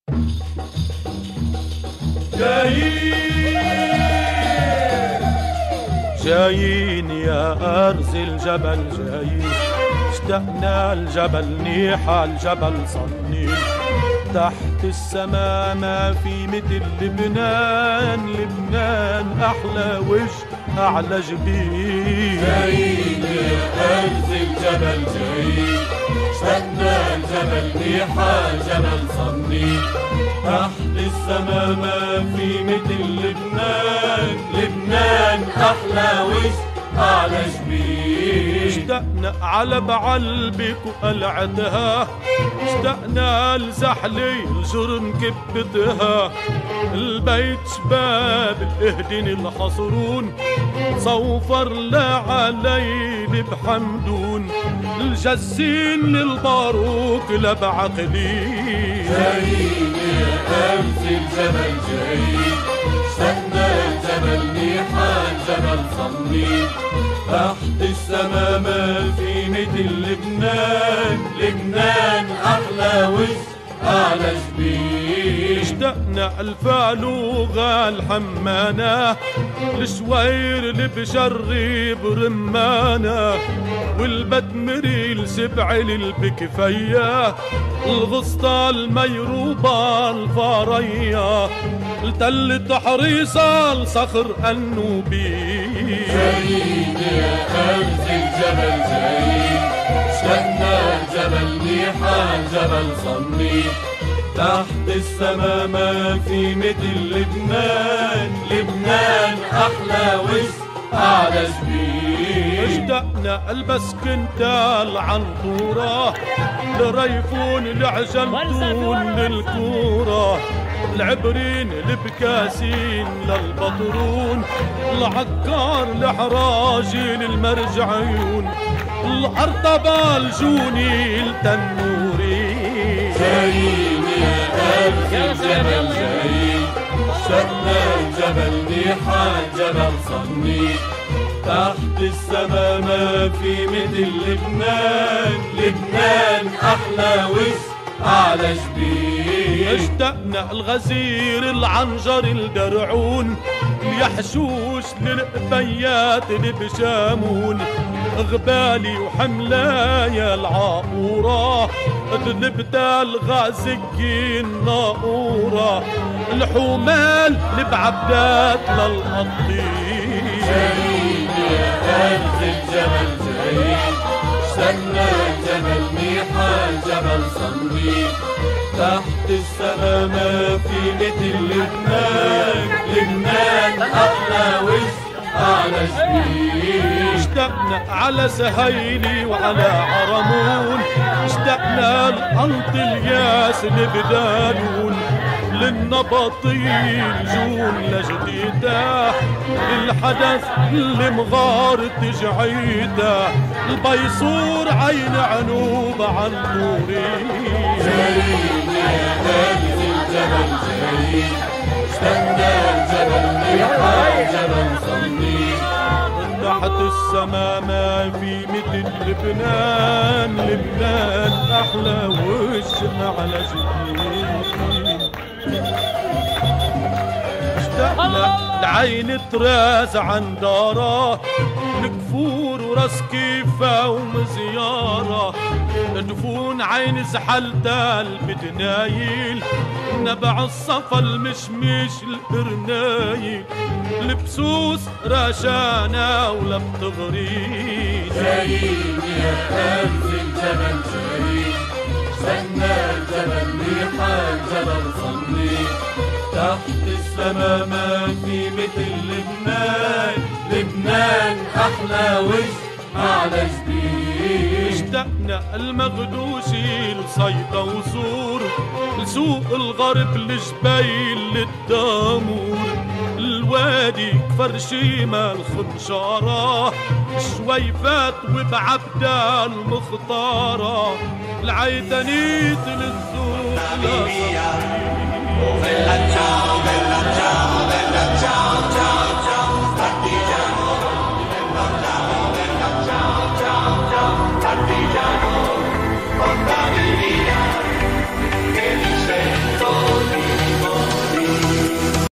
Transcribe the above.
جايين يا أرز الجبل جايين، اشتقنا الجبل نيحة الجبل صنين، تحت السما ما في مثل لبنان، لبنان أحلى وجه أعلى جبين. جايين يا أرز الجبل جايين، اشتقنا الجبل نيحة الجبل صنين، تحت السما ما في مثل لبنان، لبنان أحلى وجه أعلى جبين. اشتقنا على بعلبك وقلعتها، اشتقنا لزحلي الجرم كبتها، البيت شباب الاهدن الحصرون، صوفر لعليل بحمدون، الجسين للباروك لبعقلين. جايين يا أرز الجبل جايين، اشتقنا الجبل نيحة الجبل صنين، تحت السما ما في مثل لبنان، لبنان أحلى وجه أعلى جبين. اشتقنا الفالوغة الحمانة، الشوير اللي بشرب رمانة، والبتمري السبع للبكفية، الغسطة الميروبة الفارية، التل تحريصة الصخر النوبي. جايين يا أرز الجبل جايين، اشتقنا الجبل نيحة الجبل صنين، تحت السما ما في مثل لبنان، لبنان أحلى وجه أعلى جبين. اشتقنا البسكنتا العنطورة، لريفون العجلتون للكورة، العبرين البكاسين للبطرون، العكار الحراجي للمرجعيون، الأرطبة الجوني التنوري. جايين يا أرز الجبل جايين، اشتقنا الجبل نيحة الجبل صنين، تحت السما ما في مثل لبنان، لبنان أحلى وجه أعلى جبين. اشتقنا الغزير العنجر الدرعون، اليحشوش للقبيات اللي بشامون، غبالي وحملايا العاقورة، البتال غازقين ناقورة، الحمال لبعبدات للقطين. جايين يا أرز الجبل جايين، اشتقنا الجبل نيحة الجبل صنين، تحت السما ما في مثل لبنان، لبنان أحلى وجه أعلى جبين. اشتقنا على سهيلي وعلى عرمون، اشتقنا لأنط الياس لبدالون، للنبطي الجون لجديده، للحدث اللي مغار تجعيده، البيصور عين عنوب عن طوري. جايين يا أرز الجبل جايين، اشتقنا الجبل نيحة الجبل صنين، تحت السما ما في مثل لبنان، لبنان أحلى وش على جبين. اشتقنا العين تراز عن داره، الكفور وراس كيفة ومزيارة، دفون عين زحلتها البدنايل، نبع الصفا المشمش القرنايل، البسوس رشانة ولا بتغريد. جايين يا أرز الجبل جايين، اشتقنا الجبل نيحة الجبل صنين، تحت السما ما في مثل لبنان، لبنان أحلى وجه أعلى جبين. اشتقنا المغدوشي لصيدا وصور، لسوق الغرب الجبيل للدامور، الوادي كفر شيمة الخنشارة، الشويفات وبعبدة المختارة، العيتنيت للذوق.